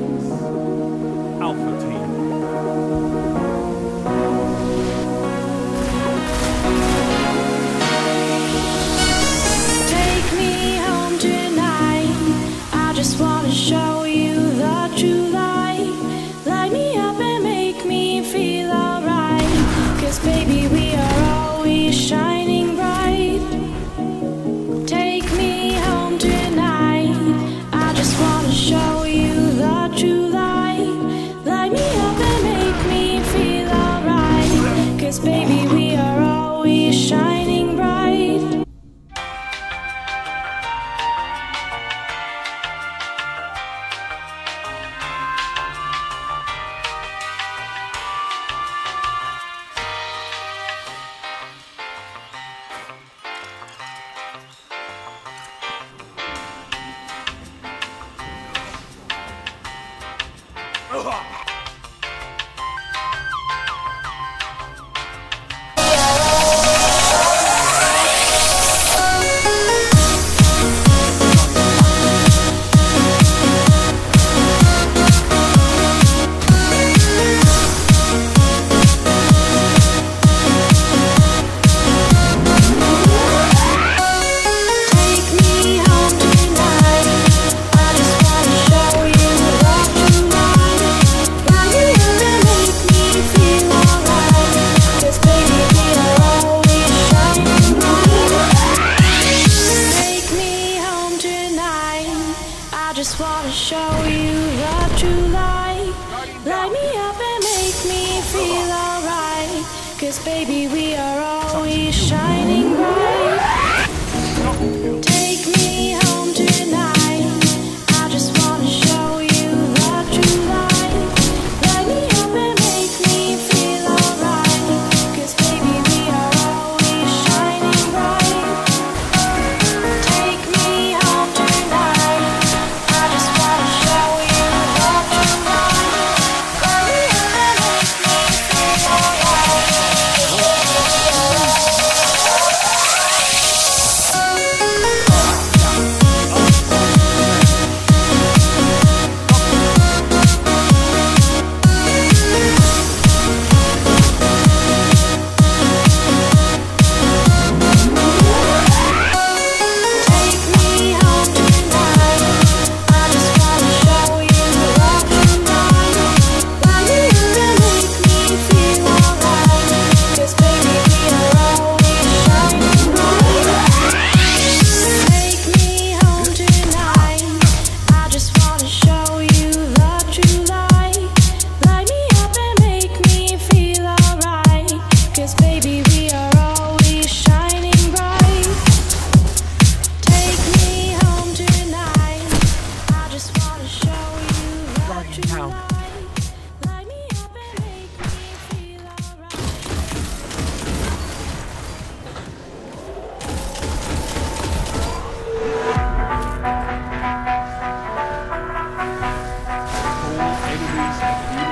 Alpha Team. Take me home tonight. I just wanna show you the true light. Light me up and make me feel alright. 'Cause baby, we are always shining bright. Take me home tonight. I just wanna show you the true light. Light me up and make me feel alright. 'Cause baby, we are always shining bright. Just wanna show you the true light. Light me up and make me feel alright. 'Cause baby, we are always shining bright. Take me home tonight. I just wanna show you the true light. Light me up and make me feel alright. 'Cause baby, we are always shining bright. Take me home tonight. I just wanna show you the true light. Light me up and make me feel alright. Take me home tonight. I just wanna show you the true light. Light me up and make me feel alright. 'Cause baby, we are always shining bright. Take me home tonight. I just wanna show you the true light. Light me up and make me feel alright. 'Cause baby, we are always shining bright. Take me home tonight. I just wanna show you the true light. Light me up and make me feel alright. All enemies have